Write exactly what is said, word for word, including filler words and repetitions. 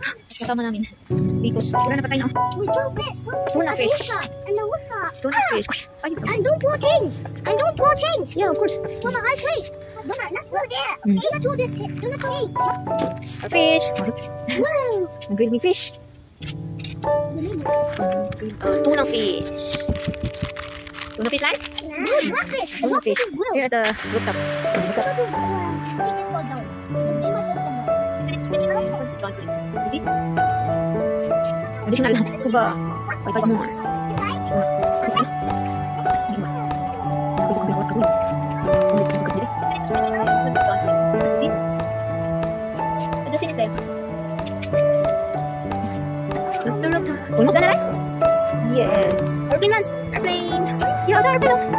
Kasama namin. Because, wala na patay na. We do fish. Tuna fish. And the woodcock. Tuna fish. Ay, And don't throw things. And don't throw things. yeah, of course. From a high place. Do not, not go there. Mm. Do not throw this. Do not throw it. A fish. Wow. Nag-grill me fish. Tuna fish. Tuna fish lights? Good, blackfish. The Tuna blackfish fish. is grilled. Here at the rooftop. So Rooftop. good. Uh, take it fall down. They might throw some more. You see? Additional sugar. Five five more. See? I just finished there. Almost done, right? Yes. Airplane lands. Airplane. Yeah, it's our airplane.